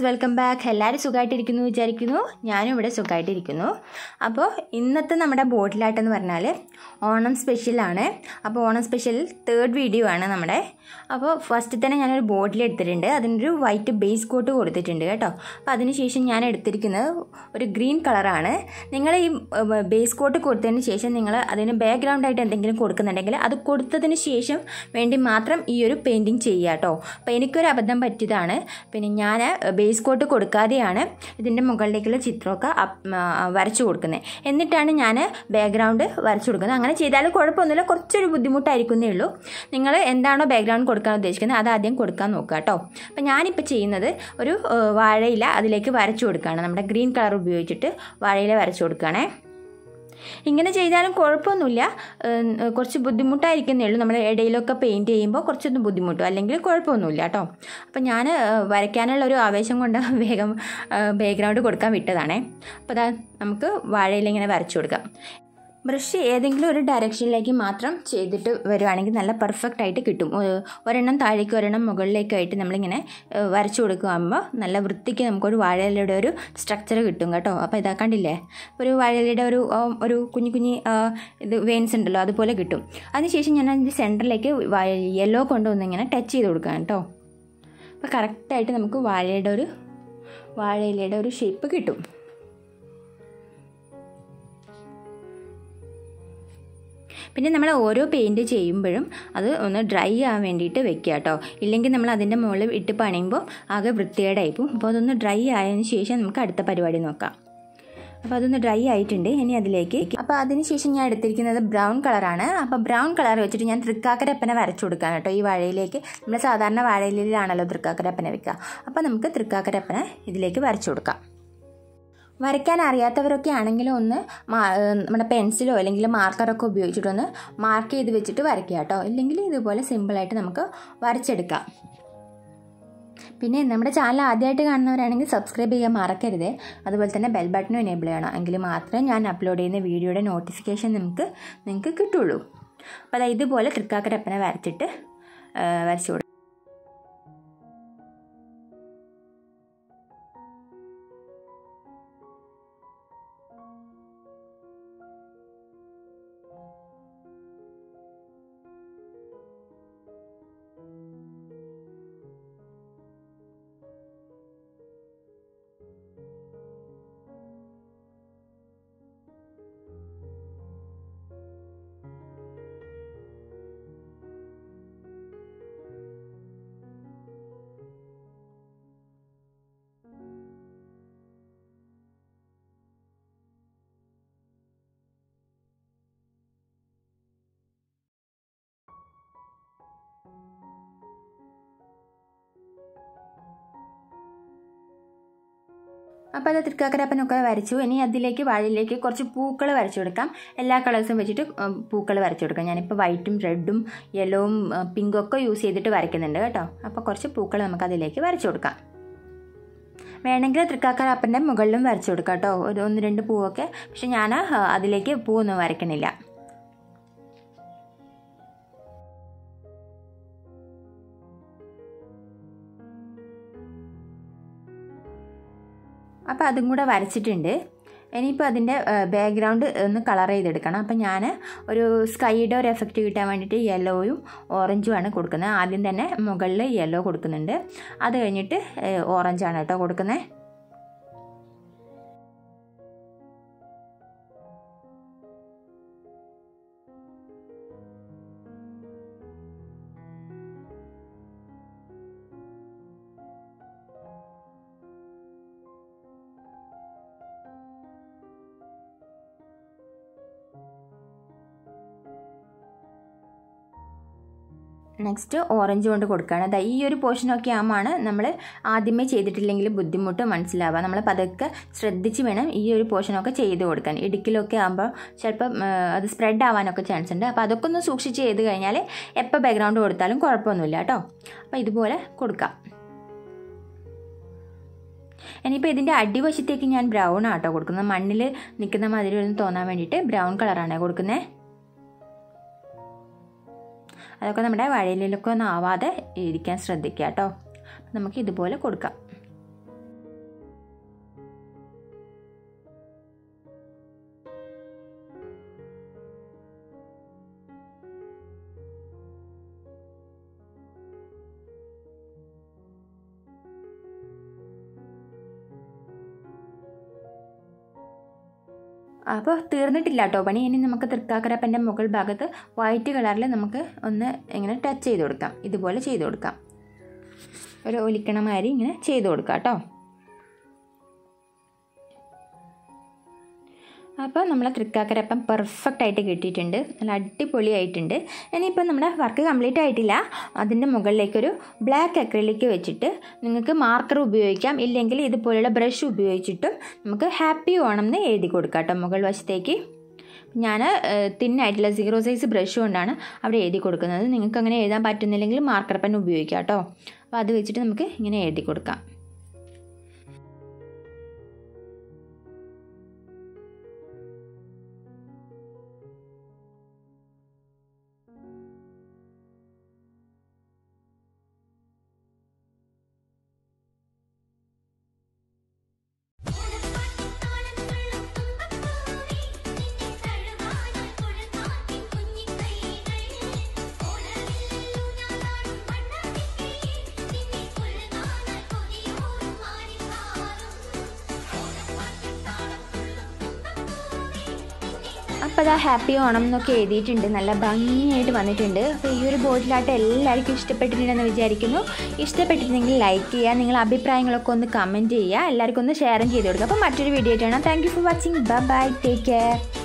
Welcome back. എല്ലാവരും സുഖമായിട്ടിരിക്കുന്നു വിചാരിക്കുന്നു. ഞാനും ഇവിടെ സുഖമായിട്ടിരിക്കുന്നു. അപ്പോൾ ഇന്നത്തെ നമ്മുടെ ബോട്ടിൽ ആർട്ട് എന്ന് പറഞ്ഞാൽ ഓണം സ്പെഷ്യലാണ്. അപ്പോൾ ഓണം സ്പെഷ്യൽ 3rd വീഡിയോ ആണ് നമ്മുടെ. അപ്പോൾ ഫസ്റ്റ് തന്നെ ഞാനൊരു ബോട്ടിൽ എടുത്തിട്ടുണ്ട്. അതിനൊരു വൈറ്റ് ബേസ് കോട്ട് കൊടുത്തിട്ടുണ്ട് കേട്ടോ. അപ്പോൾ അതിനുശേഷം ഞാൻ എടുത്തിരിക്കുന്നത് ഒരു ഗ്രീൻ കളറാണ്. നിങ്ങൾ ഈ ബേസ് കോട്ട് കൊടുത്തതിന് ശേഷം നിങ്ങൾ അതിന് ബാക്ക്ഗ്രൗണ്ടായിട്ട് എന്തെങ്കിലും കൊടുക്കുന്നുണ്ടെങ്കിൽ അത് കൊടുത്തതിന് ശേഷം വേണ്ടി മാത്രം ഈ ഒരു പെയിൻറ്റിങ് ചെയ്യുക കേട്ടോ. അപ്പോൾ എനിക്കൊരു അബദ്ധം പറ്റിയതാണ്. പിന്നെ ഞാൻ ബേസ് കോട്ട് കൊടുക്കാതെയാണ് ഇതിൻ്റെ മുകളിലേക്കുള്ള ചിത്രമൊക്കെ വരച്ചു കൊടുക്കുന്നത്. എന്നിട്ടാണ് ഞാൻ ബാക്ക്ഗ്രൗണ്ട് വരച്ചു കൊടുക്കുന്നത്. അങ്ങനെ ചെയ്താലും കുഴപ്പമൊന്നുമില്ല, കുറച്ചൊരു ബുദ്ധിമുട്ടായിരിക്കുന്നേ ഉള്ളൂ. നിങ്ങൾ എന്താണോ ബാക്ക്ഗ്രൗണ്ട് കൊടുക്കാൻ ഉദ്ദേശിക്കുന്നത് അത് ആദ്യം കൊടുക്കാൻ നോക്കുക കേട്ടോ. അപ്പോൾ ഞാനിപ്പോൾ ചെയ്യുന്നത് ഒരു വാഴയില അതിലേക്ക് വരച്ചു കൊടുക്കുകയാണ്. നമ്മുടെ ഗ്രീൻ കളർ ഉപയോഗിച്ചിട്ട് വാഴയില വരച്ചു കൊടുക്കുകയാണേ. ഇങ്ങനെ ചെയ്താലും കുഴപ്പമൊന്നുമില്ല, കുറച്ച് ബുദ്ധിമുട്ടായിരിക്കുന്നേ ഉള്ളൂ. നമ്മൾ ഇടയിലൊക്കെ പെയിൻറ്റ് ചെയ്യുമ്പോൾ കുറച്ചൊന്നും ബുദ്ധിമുട്ടും, അല്ലെങ്കിൽ കുഴപ്പമൊന്നുമില്ല കേട്ടോ. അപ്പോൾ ഞാൻ വരയ്ക്കാനുള്ള ഒരു ആവേശം കൊണ്ട് വേഗം ബാക്ക്ഗ്രൗണ്ട് കൊടുക്കാൻ വിട്ടതാണേ. അപ്പോൾ അതാ നമുക്ക് വാഴയില ഇങ്ങനെ വരച്ചു കൊടുക്കാം. ബ്രഷ് ഏതെങ്കിലും ഒരു ഡയറക്ഷനിലേക്ക് മാത്രം ചെയ്തിട്ട് വരുവാണെങ്കിൽ നല്ല പെർഫെക്റ്റ് ആയിട്ട് കിട്ടും. ഒരെണ്ണം താഴേക്ക് ഒരെണ്ണം മുകളിലേക്കായിട്ട് നമ്മളിങ്ങനെ വരച്ചു കൊടുക്കുമ്പോൾ നല്ല വൃത്തിക്ക് നമുക്കൊരു വാഴയിലയുടെ ഒരു സ്ട്രക്ചർ കിട്ടും കേട്ടോ. അപ്പോൾ ഇതാ കണ്ടില്ലേ, ഒരു വാഴയിലയുടെ ഒരു കുഞ്ഞു കുഞ്ഞി ഇത് വെയിൻസ് ഉണ്ടല്ലോ, അതുപോലെ കിട്ടും. അതിനുശേഷം ഞാൻ അതിൻ്റെ സെൻറ്ററിലേക്ക് യെല്ലോ കൊണ്ടുവന്ന് ഇങ്ങനെ ടച്ച് ചെയ്ത് കൊടുക്കാം കേട്ടോ. അപ്പോൾ കറക്റ്റായിട്ട് നമുക്ക് വാഴയിലയുടെ ഒരു ഷേപ്പ് കിട്ടും. പിന്നെ നമ്മൾ ഓരോ പെയിൻറ്റ് ചെയ്യുമ്പോഴും അത് ഒന്ന് ഡ്രൈ ആവാൻ വേണ്ടിയിട്ട് വെക്കുക കേട്ടോ. ഇല്ലെങ്കിൽ നമ്മൾ അതിൻ്റെ മുകളിൽ ഇട്ട് പണിയുമ്പോൾ ആകെ വൃത്തികേടായിപ്പോൾ. അപ്പോൾ അതൊന്ന് ഡ്രൈ ആയതിനു ശേഷം നമുക്ക് അടുത്ത പരിപാടി നോക്കാം. അപ്പോൾ അതൊന്ന് ഡ്രൈ ആയിട്ടുണ്ട്. ഇനി അതിലേക്ക് അപ്പോൾ അതിനുശേഷം ഞാൻ എടുത്തിരിക്കുന്നത് ബ്രൗൺ കളറാണ്. അപ്പോൾ ബ്രൗൺ കളർ വെച്ചിട്ട് ഞാൻ തൃക്കാക്കരപ്പന വരച്ചു കൊടുക്കാം കേട്ടോ. ഈ വാഴയിലേക്ക് നമ്മൾ സാധാരണ വാഴയിലാണല്ലോ തൃക്കാക്കരപ്പന വെക്കുക. അപ്പോൾ നമുക്ക് തൃക്കാക്കരപ്പന ഇതിലേക്ക് വരച്ചു കൊടുക്കാം. വരയ്ക്കാൻ അറിയാത്തവരൊക്കെ ആണെങ്കിലും ഒന്ന് നമ്മുടെ പെൻസിലോ അല്ലെങ്കിൽ മാർക്കറൊക്കെ ഉപയോഗിച്ചിട്ടൊന്ന് മാർക്ക് ചെയ്ത് വെച്ചിട്ട് വരയ്ക്കുക കേട്ടോ. ഇല്ലെങ്കിൽ ഇതുപോലെ സിമ്പിളായിട്ട് നമുക്ക് വരച്ചെടുക്കാം. പിന്നെ നമ്മുടെ ചാനൽ ആദ്യമായിട്ട് കാണുന്നവരാണെങ്കിൽ സബ്സ്ക്രൈബ് ചെയ്യാൻ മറക്കരുത്. അതുപോലെ തന്നെ ബെൽ ബട്ടനും എനേബിൾ ചെയ്യണം. എങ്കിൽ മാത്രമേ ഞാൻ അപ്ലോഡ് ചെയ്യുന്ന വീഡിയോയുടെ നോട്ടിഫിക്കേഷൻ നിങ്ങൾക്ക് കിട്ടുള്ളൂ. അപ്പോൾ അതായത് ഇതുപോലെ തൃക്കാക്കരപ്പന വരച്ചിട്ട് വരച്ചു കൊടുക്കും. അപ്പോൾ അത് തൃക്കാക്കരപ്പനൊക്കെ വരച്ചു. ഇനി അതിലേക്ക് വാഴയിലേക്ക് കുറച്ച് പൂക്കൾ വരച്ചു കൊടുക്കാം. എല്ലാ കളേഴ്സും വെച്ചിട്ട് പൂക്കൾ വരച്ചു കൊടുക്കാം. ഞാനിപ്പോൾ വൈറ്റും റെഡും യെല്ലോവും പിങ്കും ഒക്കെ യൂസ് ചെയ്തിട്ട് വരയ്ക്കുന്നുണ്ട് കേട്ടോ. അപ്പോൾ കുറച്ച് പൂക്കൾ നമുക്ക് അതിലേക്ക് വരച്ചു കൊടുക്കാം. വേണമെങ്കിൽ തൃക്കാക്കരപ്പൻ്റെ മുകളിലും വരച്ചു കൊടുക്കാം കേട്ടോ, ഒരു 1-2 പൂവൊക്കെ. പക്ഷെ ഞാൻ അതിലേക്ക് പൂവൊന്നും വരയ്ക്കണില്ല. അപ്പോൾ അതും കൂടെ വരച്ചിട്ടുണ്ട്. ഇനിയിപ്പോൾ അതിൻ്റെ ബാക്ക്ഗ്രൗണ്ട് ഒന്ന് കളർ ചെയ്തെടുക്കണം. അപ്പം ഞാൻ ഒരു സ്കൈയുടെ ഒരു എഫക്റ്റ് കിട്ടാൻ വേണ്ടിയിട്ട് യെല്ലോയും ഓറഞ്ചുമാണ് കൊടുക്കുന്നത്. ആദ്യം തന്നെ മുകളിൽ യെല്ലോ കൊടുക്കുന്നുണ്ട്, അത് കഴിഞ്ഞിട്ട് ഓറഞ്ചാണ് കേട്ടോ കൊടുക്കുന്നത്. നെക്സ്റ്റ് ഓറഞ്ച് കൊണ്ട് കൊടുക്കുകയാണ്. അതായത് ഈ ഒരു പോർഷനൊക്കെ ആകുമ്പോൾ നമ്മൾ ആദ്യമേ ചെയ്തിട്ടില്ലെങ്കിൽ ബുദ്ധിമുട്ട് മനസ്സിലാവുക. നമ്മൾ പതുക്കെ ശ്രദ്ധിച്ച് വേണം ഈ ഒരു പോർഷനൊക്കെ ചെയ്ത് കൊടുക്കാൻ. ഇടുക്കിലൊക്കെ ആകുമ്പോൾ ചിലപ്പം അത് സ്പ്രെഡ് ആവാനൊക്കെ ചാൻസ് ഉണ്ട്. അപ്പോൾ അതൊക്കെ ഒന്ന് സൂക്ഷിച്ച് ചെയ്ത് കഴിഞ്ഞാൽ എപ്പോൾ ബാക്ക്ഗ്രൗണ്ട് കൊടുത്താലും കുഴപ്പമൊന്നുമില്ല കേട്ടോ. അപ്പോൾ ഇതുപോലെ കൊടുക്കാം. ഇനിയിപ്പോൾ ഇതിൻ്റെ അടിവശത്തേക്ക് ഞാൻ ബ്രൗൺ ആട്ടോ കൊടുക്കുന്നത്. മണ്ണിൽ നിൽക്കുന്ന മാതിരി ഒന്ന് തോന്നാൻ വേണ്ടിയിട്ട് ബ്രൗൺ കളറാണ് കൊടുക്കുന്നത്. അതൊക്കെ നമ്മുടെ വാഴയിലൊക്കെ ഒന്നും ആവാതെ ഇരിക്കാൻ ശ്രദ്ധിക്കുക കേട്ടോ. നമുക്ക് ഇതുപോലെ കൊടുക്കാം. അപ്പോൾ തീർന്നിട്ടില്ല കേട്ടോ പണി. ഇനി നമുക്ക് തൃക്കാക്കരപ്പൻ്റെ മുകൾ ഭാഗത്ത് വൈറ്റ് കളറിൽ നമുക്ക് ഒന്ന് ഇങ്ങനെ ടച്ച് ചെയ്ത് കൊടുക്കാം. ഇതുപോലെ ചെയ്ത് കൊടുക്കാം. ഒരു ഒലിക്കണ മാതിരി ഇങ്ങനെ ചെയ്ത് കൊടുക്കാം കേട്ടോ. അപ്പോൾ നമ്മളെ തൃക്കാക്കരപ്പം പെർഫെക്റ്റ് ആയിട്ട് കിട്ടിയിട്ടുണ്ട്. നല്ല അടിപൊളിയായിട്ടുണ്ട്. ഇനിയിപ്പോൾ നമ്മുടെ വർക്ക് കംപ്ലീറ്റ് ആയിട്ടില്ല. അതിൻ്റെ മുകളിലേക്കൊരു ബ്ലാക്ക് അക്രിലിക് വെച്ചിട്ട് നിങ്ങൾക്ക് മാർക്കർ ഉപയോഗിക്കാം, ഇല്ലെങ്കിൽ ഇതുപോലെയുള്ള ബ്രഷ് ഉപയോഗിച്ചിട്ടും നമുക്ക് ഹാപ്പി ഓണം എന്ന് എഴുതി കൊടുക്കാം കേട്ടോ മുകൾ വശത്തേക്ക്. ഞാൻ തിന്നായിട്ടുള്ള 0 സൈസ് ബ്രഷ് കൊണ്ടാണ് അവിടെ എഴുതി കൊടുക്കുന്നത്. നിങ്ങൾക്ക് അങ്ങനെ എഴുതാൻ പറ്റുന്നില്ലെങ്കിൽ മാർക്കർ പെൻ ഉപയോഗിക്കാം കേട്ടോ. അപ്പോൾ അത് വെച്ചിട്ട് നമുക്ക് ഇങ്ങനെ എഴുതി കൊടുക്കാം. അപ്പോൾ അതാ ഹാപ്പി ഓണം എന്നൊക്കെ എഴുതിയിട്ടുണ്ട്. നല്ല ഭംഗിയായിട്ട് വന്നിട്ടുണ്ട്. അപ്പോൾ ഈ ഒരു ബോട്ടിൽ ആർട്ട് എല്ലാവർക്കും ഇഷ്ടപ്പെട്ടിട്ടുണ്ടെന്ന് വിചാരിക്കുന്നു. ഇഷ്ടപ്പെട്ടിട്ടുണ്ടെങ്കിൽ ലൈക്ക് ചെയ്യുക, നിങ്ങളുടെ അഭിപ്രായങ്ങളൊക്കെ ഒന്ന് കമൻറ്റ് ചെയ്യുക, എല്ലാവർക്കും ഒന്ന് ഷെയറും ചെയ്ത് കൊടുക്കുക. അപ്പോൾ മറ്റൊരു വീഡിയോ ആയിട്ടാണ്. Thank you for watching. Bye bye, take care.